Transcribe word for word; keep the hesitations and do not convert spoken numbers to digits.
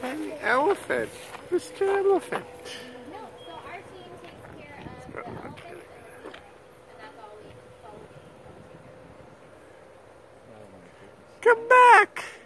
Hey, elephant. Mister Elephant. No, so our team takes care of the elephants, and that's all we follow. Come back!